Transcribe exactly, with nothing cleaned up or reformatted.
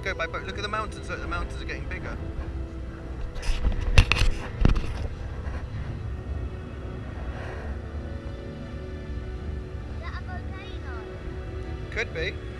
go by boat. Look at the mountains. Look, the mountains are getting bigger. Is that a volcano? Could be.